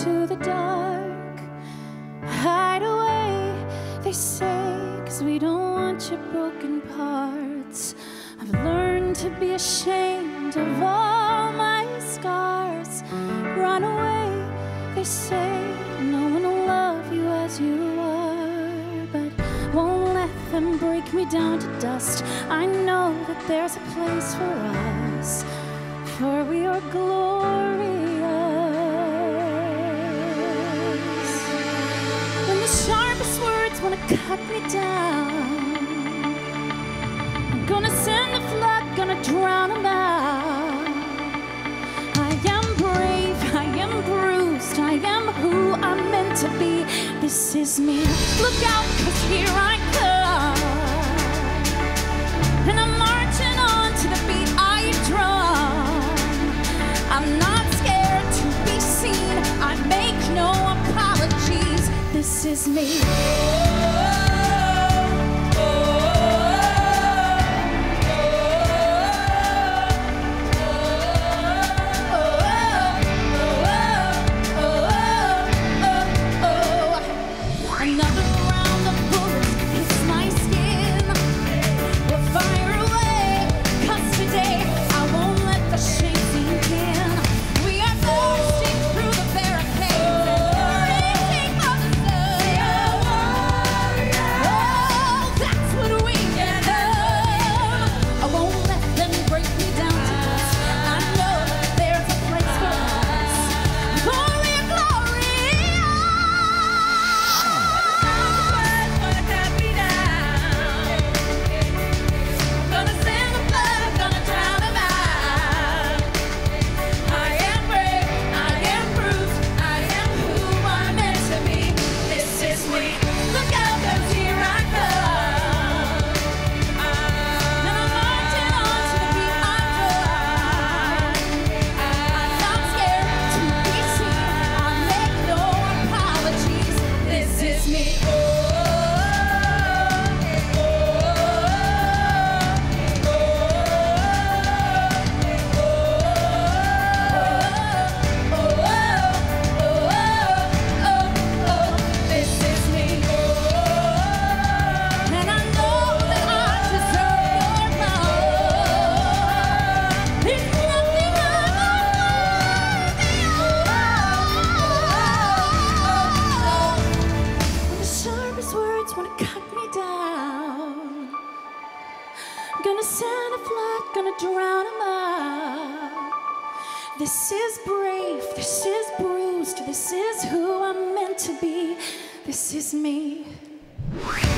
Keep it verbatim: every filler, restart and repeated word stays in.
into the dark. Hide away, they say, 'cause we don't want your broken parts. I've learned to be ashamed of all my scars. Run away, they say, no one will love you as you are. But won't let them break me down to dust. I know that there's a place for us, for we are glorious. When the sharpest words want to cut me down, I'm gonna send the flood, gonna drown them out. I am brave, I am bruised, I am who I'm meant to be. This is me. Look out, 'cause here I come, and I'm marching on to the beat I drum. I'm not scared to be seen, I make no apologies. This is me. Gonna send a flood, gonna drown him out. This is brave, this is bruised, this is who I'm meant to be. This is me.